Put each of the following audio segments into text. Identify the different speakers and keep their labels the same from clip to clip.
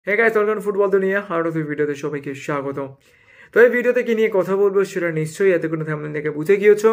Speaker 1: Hey guys, welcome to football দুনিয়া। আর নতুন ভিডিওতে সবাইকে স্বাগত। তো এই ভিডিওতে কি নিয়ে কথা বলবো সেটা নিশ্চয়ই এতক্ষণ থামনেল দেখে বুঝে গিয়েছো।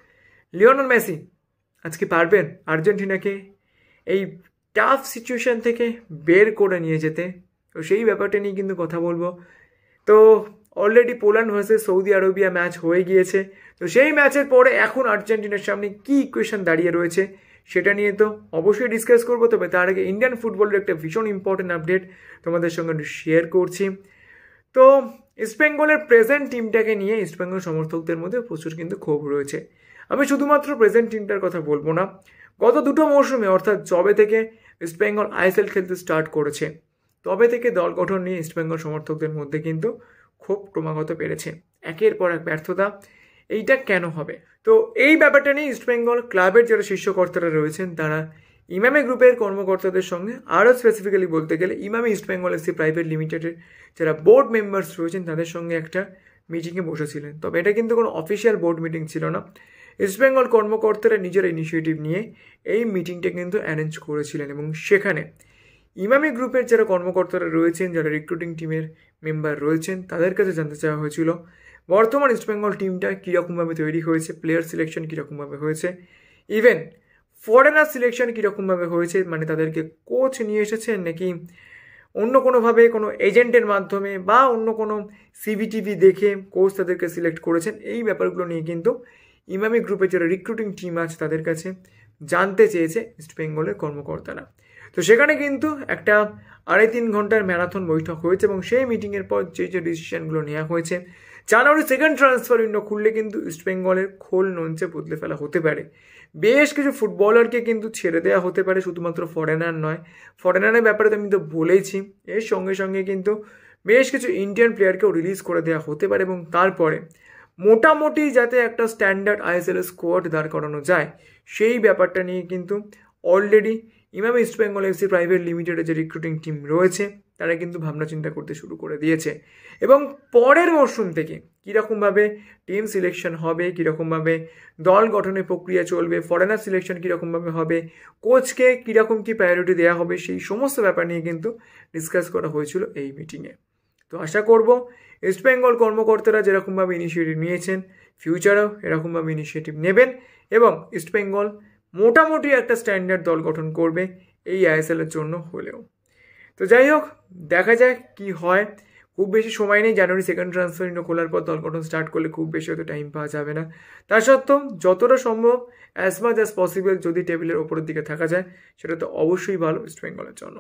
Speaker 1: লিওনেল মেসি আজকে পারবেন আর্জেন্টিনাকে এই টাফ সিচুয়েশন থেকে বের করে নিয়ে যেতে? তো সেই ব্যাপারটা নিয়ে কিন্তু কথা বলবো। তো already Poland versus Saudi Arabia match হয়ে গিয়েছে। তো সেই ম্যাচের পরে এখন আর্জেন্টিনার সামনে কী ইকুয়েশন দাঁড়িয়ে রয়েছে সেটা নিয়ে তো অবশ্যই ডিসকাস করবো। তবে তার আগে ইন্ডিয়ান ফুটবলের একটা ভীষণ ইম্পর্টেন্ট আপডেট তোমাদের সঙ্গে শেয়ার করছি। তো ইস্টবেঙ্গলের প্রেজেন্ট টিমটাকে নিয়ে ইস্টবেঙ্গল সমর্থকদের মধ্যে প্রচুর কিন্তু ক্ষোভ রয়েছে। আমি শুধুমাত্র প্রেজেন্ট টিমটার কথা বলবো না, গত দুটো মৌসুমে অর্থাৎ যবে থেকে ইস্টবেঙ্গল আইএসএল খেলতে স্টার্ট করেছে তবে থেকে দল গঠন নিয়ে ইস্টবেঙ্গল সমর্থকদের মধ্যে কিন্তু ক্ষোভ ক্রমাগত বেড়েছে। একের পর এক ব্যর্থতা, এইটা কেন হবে? তো এই ব্যাপারটা নিয়ে ইস্টবেঙ্গল ক্লাবের যারা শীর্ষকর্তারা রয়েছেন তারা ইমামি গ্রুপের কর্মকর্তাদের সঙ্গে, আরও স্পেসিফিক্যালি বলতে গেলে ইমামি ইস্টবেঙ্গল এসি প্রাইভেট লিমিটেডের যারা বোর্ড মেম্বার্স রয়েছেন তাদের সঙ্গে একটা মিটিংয়ে বসেছিলেন। তবে এটা কিন্তু কোনো অফিসিয়াল বোর্ড মিটিং ছিল না। ইস্টবেঙ্গল কর্মকর্তারা নিজের ইনিশিয়েটিভ নিয়ে এই মিটিংটা কিন্তু অ্যারেঞ্জ করেছিলেন এবং সেখানে ইমামি গ্রুপের যারা কর্মকর্তারা রয়েছেন, যারা রিক্রুটিং টিমের মেম্বার রয়েছেন, তাদের কাছে জানতে চাওয়া হয়েছিল বর্তমান ইস্টবেঙ্গল টিমটা কীরকমভাবে তৈরি হয়েছে, প্লেয়ার সিলেকশন কীরকমভাবে হয়েছে, ইভেন ফরেনার সিলেকশন কীরকমভাবে হয়েছে, মানে তাদেরকে কোচ নিয়ে এসেছেন নাকি অন্য কোনোভাবে কোনো এজেন্টের মাধ্যমে বা অন্য কোনো সিভিটিভি দেখে কোচ তাদেরকে সিলেক্ট করেছেন। এই ব্যাপারগুলো নিয়ে কিন্তু ইমামি গ্রুপের যারা রিক্রুটিং টিম আছে তাদের কাছে জানতে চেয়েছে ইস্টবেঙ্গলের কর্মকর্তারা। তো সেখানে কিন্তু একটা 2.5-3 ঘন্টার ম্যারাথন বৈঠক হয়েছে এবং সেই মিটিংয়ের পর যে ডিসিশনগুলো নেওয়া হয়েছে, জানুয়ারি সেকেন্ড ট্রান্সফার উইন্ডো খুললে কিন্তু ইস্টবেঙ্গলের খোল নঞ্চে বদলে ফেলা হতে পারে। বেশ কিছু ফুটবলারকে কিন্তু ছেড়ে দেওয়া হতে পারে, শুধুমাত্র ফরেনার নয়। ফরেনারের ব্যাপারে তো আমি তো বলেইছি, এর সঙ্গে সঙ্গে কিন্তু বেশ কিছু ইন্ডিয়ান প্লেয়ারকেও রিলিজ করে দেওয়া হতে পারে এবং তারপরে মোটামুটি যাতে একটা স্ট্যান্ডার্ড আইএসএল স্কোয়াড দাঁড় করানো যায় সেই ব্যাপারটা নিয়ে কিন্তু already Emami East Bengal FC private লিমিটেডের যে রিক্রুটিং টিম রয়েছে তারা কিন্তু ভাবনা চিন্তা করতে শুরু করে দিয়েছে এবং পরের মরশুম থেকে কীরকমভাবে টিম সিলেকশন হবে, কীরকমভাবে দল গঠনের প্রক্রিয়া চলবে, ফরেনার সিলেকশন কীরকমভাবে হবে, কোচকে কীরকম কী প্রায়োরিটি দেওয়া হবে, সেই সমস্ত ব্যাপার নিয়ে কিন্তু ডিসকাস করা হয়েছিল এই মিটিংয়ে। তো আশা করব ইস্টবেঙ্গল কর্মকর্তারা যেরকমভাবে ইনিশিয়েটিভ নিয়েছেন ফিউচারেও এরকমভাবে ইনিশিয়েটিভ নেবেন এবং ইস্টবেঙ্গল মোটামুটি একটা স্ট্যান্ডার্ড দল গঠন করবে এই আইএসএলের জন্য হলেও। তো যাই হোক, দেখা যাক কি হয়। খুব বেশি সময় নেই, জানুয়ারি সেকেন্ড ট্রান্সফার উইন্ডো খোলার পর দল গঠন স্টার্ট করলে খুব বেশি হয়তো টাইম পাওয়া যাবে না। তা সত্ত্বেও যতটা সম্ভব অ্যাজ মাচ অ্যাজ পসিবল যদি টেবিলের ওপরের দিকে থাকা যায় সেটা তো অবশ্যই ভালো ইস্টবেঙ্গলের জন্য।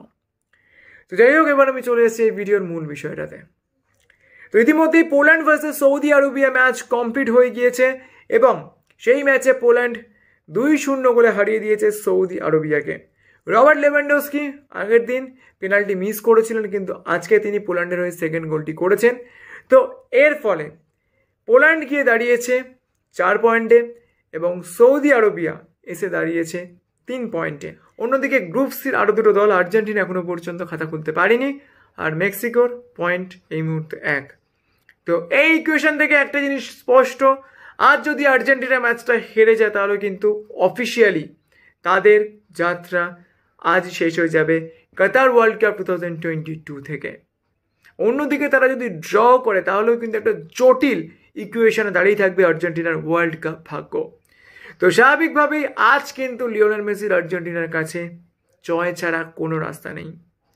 Speaker 1: তো যাই হোক, এবার আমি চলে এসেছি এই ভিডিওর মূল বিষয়টাতে। তো ইতিমধ্যেই Poland versus Saudi Arabia match complete হয়ে গিয়েছে এবং সেই ম্যাচে পোল্যান্ড 2-0 গোলে হারিয়ে দিয়েছে সৌদি আরবিয়াকে। রবার্ট লেভানডস্কি আগের দিন পেনাল্টি মিস করেছিলেন, কিন্তু আজকে তিনি পোল্যান্ডের হয়ে সেকেন্ড গোলটি করেছেন। তো এর ফলে পোল্যান্ড গিয়ে দাঁড়িয়েছে 4 পয়েন্টে এবং সৌদি আরবিয়া এসে দাঁড়িয়েছে 3 পয়েন্টে। অন্যদিকে গ্রুপ সির আরও দুটো দল, আর্জেন্টিনা এখনও পর্যন্ত খাতা খুলতে পারেনি আর মেক্সিকোর পয়েন্ট এই মুহূর্তে 1। তো এই ইকুয়েশন থেকে একটা জিনিস স্পষ্ট, আজ যদি আর্জেন্টিনা ম্যাচটা হেরে যায় তাহলে কিন্তু অফিসিয়ালি তাদের যাত্রা আজ শেষ হয়ে যাবে কাতার ওয়ার্ল্ড কাপ 2022 থেকে। অন্যদিকে তারা যদি ড্র করে তাহলেও কিন্তু একটা জটিল ইকুয়েশনে দাঁড়িয়ে থাকবে আর্জেন্টিনার ওয়ার্ল্ড কাপ ভাগ্য। তো স্বাভাবিকভাবেই আজ কিন্তু লিওনেল মেসির আর্জেন্টিনার কাছে জয় ছাড়া কোনো রাস্তা নেই।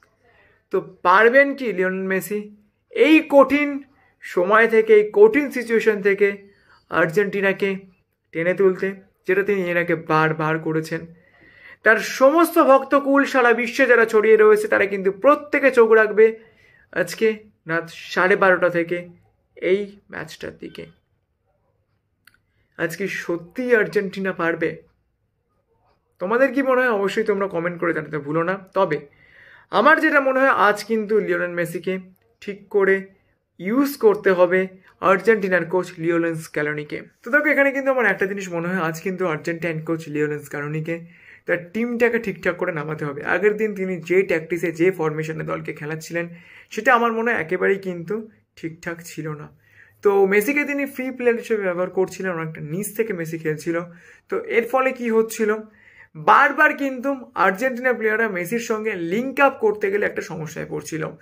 Speaker 1: তো পারবেন কি লিওনেল মেসি এই কঠিন সময় থেকে, এই কঠিন সিচুয়েশন থেকে আর্জেন্টিনাকে টেনে তুলতে, যেটা তিনি এর আগে বারবার করেছেন? তার সমস্ত ভক্তকুল সারা বিশ্বে যারা ছড়িয়ে রয়েছে তারা কিন্তু প্রত্যেকে চোখ রাখবে আজকে রাত 12:30 থেকে এই ম্যাচটার দিকে। আজকে সত্যিই আর্জেন্টিনা পারবে? তোমাদের কি মনে হয় অবশ্যই তোমরা কমেন্ট করে জানাতে ভুলো না। তবে আমার যেটা মনে হয় আজ কিন্তু লিওনেল মেসিকে ঠিক করে ইউজ করতে হবে আর্জেন্টিনার কোচ লিওনেল স্ক্যালোনিকে। তো দেখো, এখানে কিন্তু আমার একটা জিনিস মনে হয়, আজ কিন্তু আর্জেন্টাইন কোচ লিওনেল স্ক্যালোনিকে তার টিমটাকে ঠিকঠাক করে নামাতে হবে। আগের দিন তিনি যে ট্যাকটিসে, যে ফরমেশনে দলকে খেলাচ্ছিলেন সেটা আমার মনে হয় একেবারেই কিন্তু ঠিকঠাক ছিল না। তো মেসিকে তিনি ফ্রি প্লেয়ার হিসেবে ব্যবহার করছিলেন, অনেকটা নিচ থেকে মেসি খেলছিল। তো এর ফলে কি হচ্ছিল, বারবার কিন্তু আর্জেন্টিনা প্লেয়াররা মেসির সঙ্গে লিঙ্ক আপ করতে গেলে একটা সমস্যায় পড়ছিল।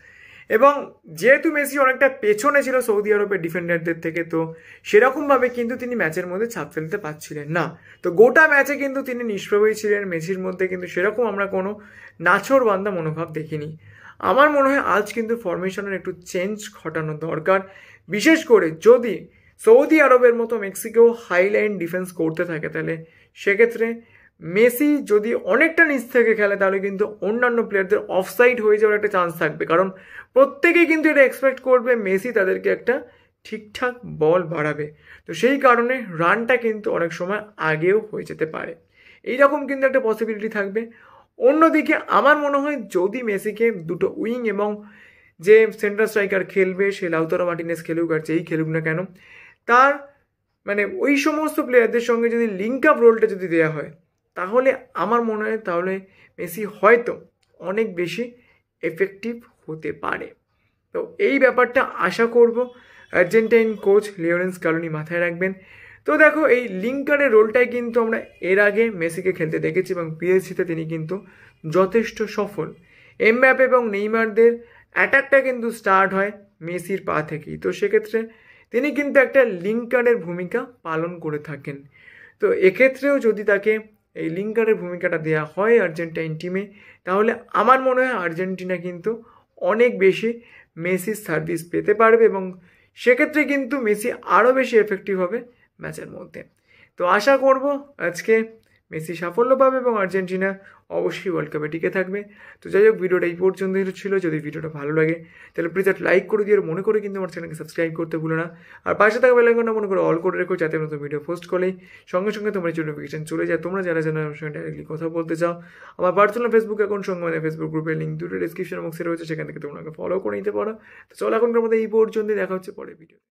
Speaker 1: এবং যেহেতু মেসি অনেকটা পেছনে ছিল সৌদি আরবের ডিফেন্ডারদের থেকে, তো সেরকমভাবে কিন্তু তিনি ম্যাচের মধ্যে ছাপ ফেলতে পারছিলেন না। তো গোটা ম্যাচে কিন্তু তিনি নিষ্প্রভই ছিলেন। মেসির মধ্যে কিন্তু সেরকম আমরা কোনো নাছোড়বান্ধা মনোভাব দেখিনি। আমার মনে হয় আজ কিন্তু ফরমেশনের একটু চেঞ্জ ঘটানো দরকার, বিশেষ করে যদি সৌদি আরবের মতো মেক্সিকো হাইলাইন ডিফেন্স করতে থাকে, তাহলে সেক্ষেত্রে মেসি যদি অনেকটা নিচ থেকে খেলে তাহলে কিন্তু অন্যান্য প্লেয়ারদের অফসাইড হয়ে যাওয়ার একটা চান্স থাকবে, কারণ প্রত্যেকেই কিন্তু এটা এক্সপেক্ট করবে মেসি তাদেরকে একটা ঠিকঠাক বল বাড়াবে। তো সেই কারণে রানটা কিন্তু অনেক সময় আগেও হয়ে যেতে পারে, এইরকম কিন্তু একটা পসিবিলিটি থাকবে। অন্যদিকে আমার মনে হয় যদি মেসিকে দুটো উইং এবং যে সেন্টার স্ট্রাইকার খেলবে, সে লাউতারো মার্টিনেজ খেলুক আর যেই খেলুক না কেন, তার মানে ওই সমস্ত প্লেয়ারদের সঙ্গে যদি লিঙ্ক আপ রোলটা যদি দেওয়া হয়, তাহলে আমার মনে হয় তাহলে মেসি হয়তো অনেক বেশি এফেক্টিভ হতে পারে। তো এই ব্যাপারটা আশা করব আর্জেন্টাইন কোচ লিওনেল স্কালোনি মাথায় রাখবেন। তো দেখো, এই লিঙ্কারের রোলটাই কিন্তু আমরা এর আগে মেসিকে খেলতে দেখেছি এবং পিএসজিতে তিনি কিন্তু যথেষ্ট সফল। এমবাপ্পে এবং নেইমারদের অ্যাটাকটা কিন্তু স্টার্ট হয় মেসির পা থেকেই, তো সেক্ষেত্রে তিনি কিন্তু একটা লিঙ্কারের ভূমিকা পালন করে থাকেন। তো এক্ষেত্রেও যদি তাকে এই লিঙ্কারের ভূমিকাটা দেওয়া হয় আর্জেন্টাইন টিমে, তাহলে আমার মনে হয় আর্জেন্টিনা কিন্তু অনেক বেশি মেসির সার্ভিস পেতে পারবে এবং সেক্ষেত্রে কিন্তু মেসি আরও বেশি এফেক্টিভ হবে ম্যাচের মধ্যে। তো আশা করব আজকে মেসি সাফল্য পাবে এবং আর্জেন্টিনা অবশ্যই ওয়ার্ল্ড কাপে টিকে থাকবে। তো যাই হোক, ভিডিওটা এই পর্যন্তই ছিল। যদি ভিডিওটা ভালো লাগে তাহলে প্লিজ একটা লাইক করে দিয়ে, মনে করে কিন্তু আমার চ্যানেলকে সাবস্ক্রাইব করতে ভুলো না। আর পাশে থাকা বেল আইকনটা মনে করে অল করে রেখো, যাতে নতুন ভিডিও পোস্ট করলেই সঙ্গে সঙ্গে তোমার এই নোটিফিকেশন চলে যায়। তোমরা যারা যেন আমার সঙ্গে ডাইরেক্টলি কথা বলতে চাও, আমার পার্সোনাল ফেসবুক অ্যাকাউন্ট সঙ্গে আমাদের ফেসবুক গ্রুপের লিঙ্ক দুটো ডিসক্রিপশন বক্সে রয়েছে, সেখান থেকে তোমরা ফলো করে নিতে পারো। তো চলো এখনকার মধ্যে এই পর্যন্তই, দেখা হচ্ছে পরের ভিডিও।